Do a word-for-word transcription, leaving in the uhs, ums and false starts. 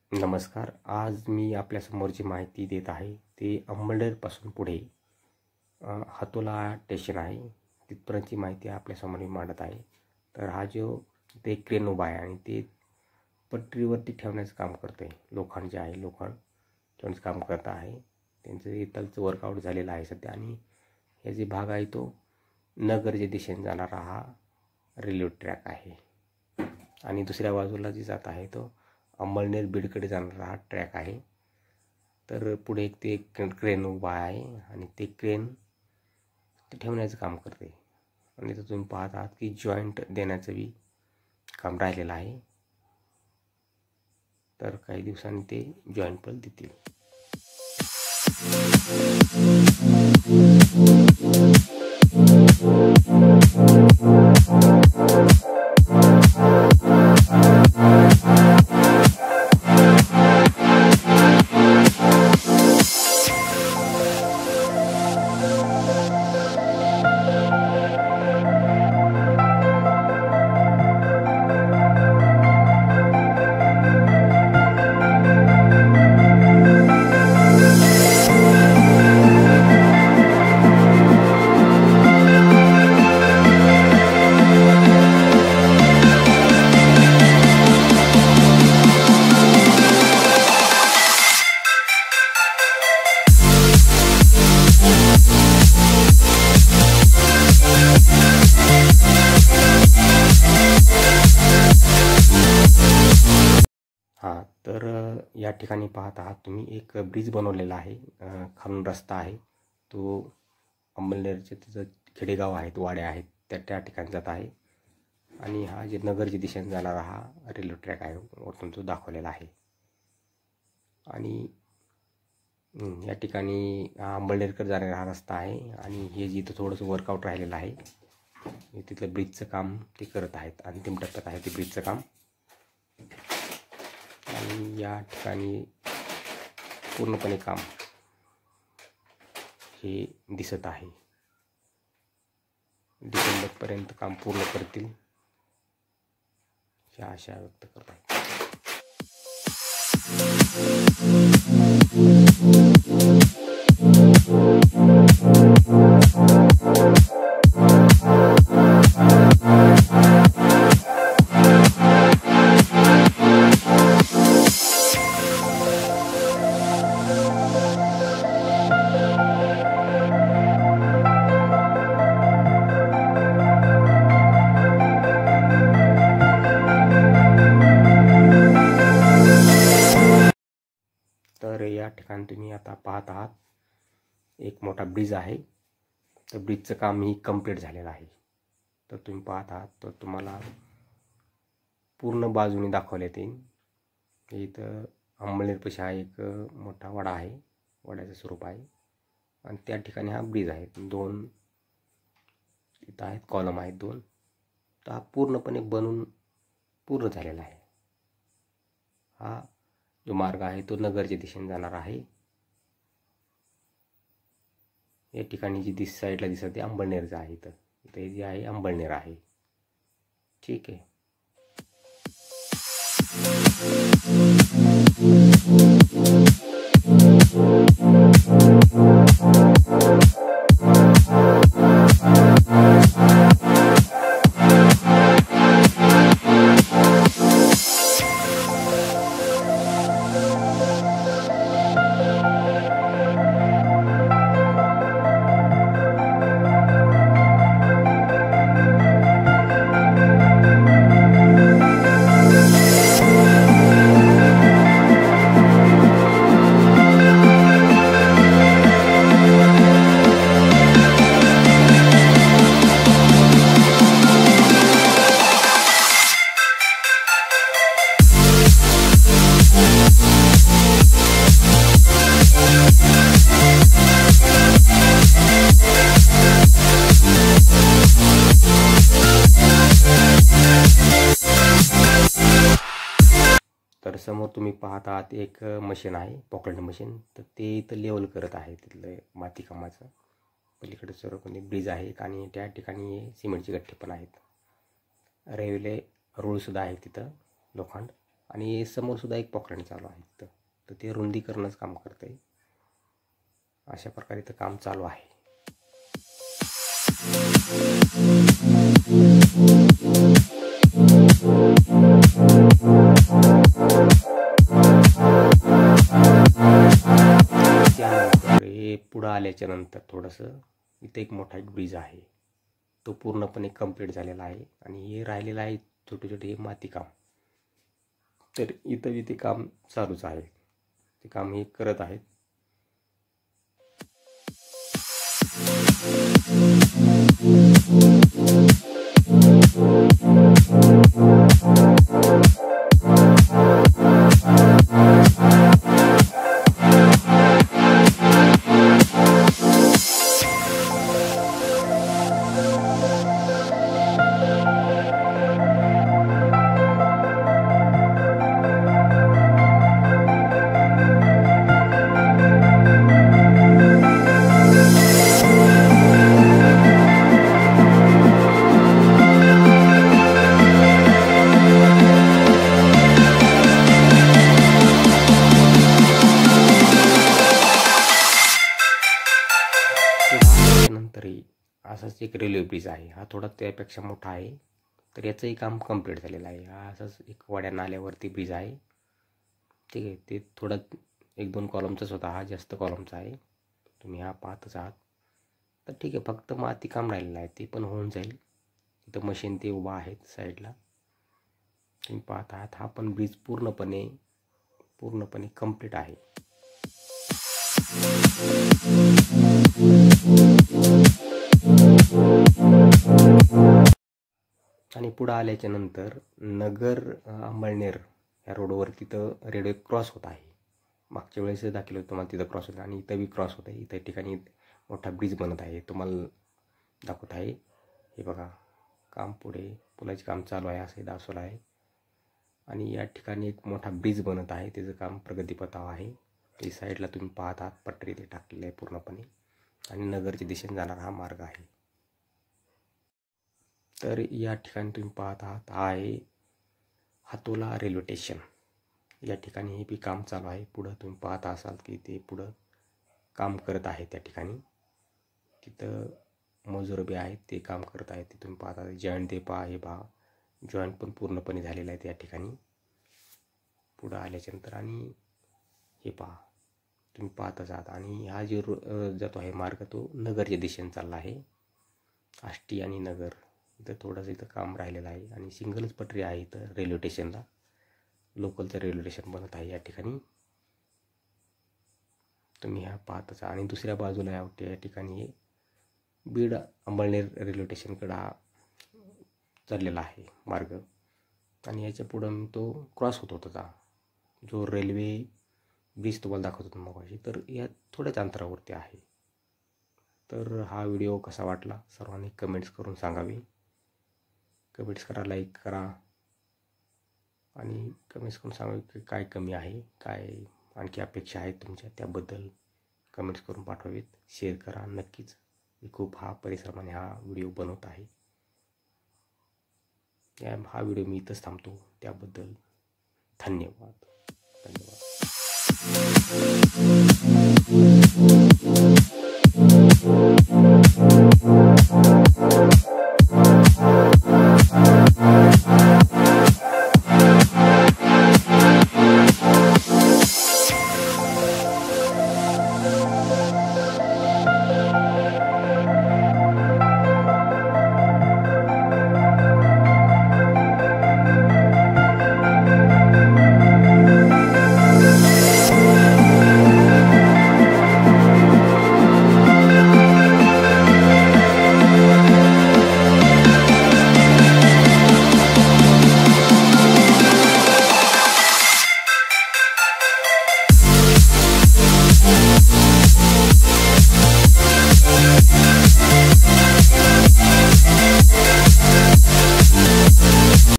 नमस्कार. आज मी आपल्यासमोर जी माहिती देत आहे ते अंमळनेरपासून पुढे हातोला स्टेशन आहे तिथपर्यंतची माहिती आपल्यासमोर मी मांडत आहे. तर हा जो ते क्रेन उभा आहे आणि ते पटरीवरती ठेवण्याचं काम करतं आहे. लोखंड जे आहे लोखंड ठेवण्याचं काम करत आहे. त्यांचं इथलचं वर्कआउट झालेलं आहे सध्या. आणि हे जे भाग आहे तो नगरच्या दिशेने जाणारा हा रेल्वे ट्रॅक आहे आणि दुसऱ्या बाजूला जी जात आहे तो अंमळनेर बीडकडे जाणारा हा ट्रॅक आहे. तर पुढे एक ते क्रेन उभा आहे आणि ते क्रेन ते ठेवण्याचं काम करते. आणि तर तुम्ही पाहत आहात की जॉईंट देण्याचं बी काम राहिलेलं आहे. तर काही दिवसांनी ते जॉईंट पण देतील. हां, तर या ठिकाणी पाहत आहात तुम्ही एक ब्रिज बनवलेला आहे. खालून रस्ता आहे तो अंमळनेरचे तिथं खेडेगाव आहेत वाड्या आहेत त्या त्या ठिकाणी जात आहे. आणि हा जे नगरच्या दिशेने जाणारा हा रेल्वे ट्रॅक आहे वरतून तो दाखवलेला आहे. आणि या ठिकाणी अंमळनेरकडे जाणारा हा रस्ता आहे आणि हे जिथं थोडंसं वर्कआउट राहिलेलं आहे तिथलं ब्रिजचं काम ते करत आहेत. अंतिम टप्प्यात आहे ते ब्रिजचं काम. आणि या ठिकाणी पूर्णपणे काम हे दिसत आहे. डिसेंबरपर्यंत काम पूर्ण करतील ही आशा व्यक्त करत आहे. तर या ठिकाणी तुम्ही आता पाहत आहात एक मोठा ब्रिज आहे. तर ब्रिजचं काम ही कंप्लीट झालेलं आहे. तर तुम्ही पाहत आहात तर तुम्हाला पूर्ण बाजूने दाखवले ते इथं अंमळनेरपाशी हा एक मोठा वडा आहे. वड्याचं स्वरूप आहे आणि त्या ठिकाणी हा ब्रिज आहे. दोन इथं आहेत कॉलम आहेत दोन. तर हा पूर्णपणे बनून पूर्ण झालेला आहे. हा जो मार्ग आहे तो नगरच्या दिशेने जाणार आहे. या ठिकाणी जी दिस साईडला दिसत आहे अंमळनेरचं आहे. इथं इथे जे आहे अंमळनेर आहे. ठीक आहे. तर समोर तुम्ही पाहत आहात एक मशीन आहे पॉकेट मशीन. तर ते इथं लेवल करत आहे तिथलं माती कामाचं. पलीकडे सर्वपणे ब्रिज आहे एक आणि त्या ठिकाणी सिमेंटचे गठ्ठे पण आहेत. रेल्वे रूळसुद्धा आहे तिथं लोखंड. आणि समोरसुद्धा एक पॉकलाईन चालू आहे इथं, तर ते रुंदीकरणच काम करतं आहे. अशा प्रकारे इथं काम चालू आहे. त्यानंतर हे पुढं आल्याच्या नंतर थोडंसं इथं एक मोठा एक ब्रिज आहे, तो पूर्णपणे कंप्लीट झालेला आहे. आणि हे राहिलेलं आहे छोटे छोटे हे माती काम. तर इथं इथे काम चालूच आहे, ते काम हे करत आहेत. नंतरही असाच एक रेल्वे ब्रिज आहे, हा थोडा त्यापेक्षा मोठा आहे. तर याचंही काम कंप्लीट झालेलं आहे. हा असाच एक वाड्या नाल्यावरती ब्रिज आहे. ठीक आहे, ते थोडं एक दोन कॉलमचाच होता, हा जास्त कॉलमचा आहे. तुम्ही हा पाहतच आहात. तर ठीक आहे, फक्त माती काम राहिलेलं आहे, ते पण होऊन जाईल. इथं मशीन ते उभा आहेत साईडला, तुम्ही पाहत आहात. हा पण ब्रिज पूर्णपणे पूर्णपणे कंप्लीट आहे. आणि पुढं आल्याच्या नंतर नगर अंमळनेर या रोडवरती तर रेल्वे क्रॉस होत आहे. मागच्या वेळेस दाखवलं होतं तुम्हाला, तिथं क्रॉस होतं आणि इथं बी क्रॉस होत आहे. इथं ठिकाणी मोठा ब्रिज बनत आहे, तुम्हाला दाखवत आहे. हे बघा, काम पुढे पुलाचे काम चालू आहे असं दाखवलं आहे. आणि या ठिकाणी एक मोठा ब्रिज बनत आहे, त्याचं काम प्रगतीपथावर आहे. ते साईडला तुम्ही पाहत आहात, पटरी ते टाकलेलं आहे पूर्णपणे. आणि नगरच्या दिशेने जाणारा हा मार्ग आहे. तर या ठिकाणी तुम्ही पाहत आहात, हा आहे हातोला रेल्वे स्टेशन. या ठिकाणी हे बी काम चालू आहे. पुढं तुम्ही पाहत असाल की ते पुढं काम करत आहे. त्या ठिकाणी तिथं मजूर बी आहेत, ते काम करत आहेत. ते तुम्ही पाहता. जॉईंट ते पहा, हे पहा, जॉईंट पण पूर्णपणे झालेलं आहे त्या ठिकाणी पुढं आल्याच्यानंतर. आणि हे पहा, तुम्ही पाहतच आहात. आणि हा जो जातो आहे मार्ग, तो नगरच्या दिशेने चालला आहे. आष्टी आणि नगर इथं थोडंसं इथं काम राहिलेलं आहे. आणि सिंगलच पटरी आहे इथं रेल्वे स्टेशनला, लोकलचं रेल्वे स्टेशन बनत आहे या ठिकाणी, तुम्ही ह्या पाहतच. आणि दुसऱ्या बाजूला या या ठिकाणी बीड अंमळनेर रेल्वे स्टेशनकडे हा चाललेला आहे मार्ग. आणि याच्या पुढं तो क्रॉस होत होता, जो रेल्वे ब्रिज तुम्हाला दाखवत होतो मगाशी, तर या थोड्याच अंतरावरती आहे. तर हा व्हिडिओ कसा वाटला सर्वांनी कमेंट्स करून सांगावे. कमेंट्स करा, लाईक करा आणि कमेंट्स करून सांगावे की काय कमी आहे, काय आणखी अपेक्षा आहेत तुमच्या, त्याबद्दल कमेंट्स करून पाठवावेत. शेअर करा नक्कीच. मी खूप हा परिश्रमाने हा व्हिडिओ बनवत आहे. या हा व्हिडिओ मी इथंच थांबतो. त्याबद्दल धन्यवाद.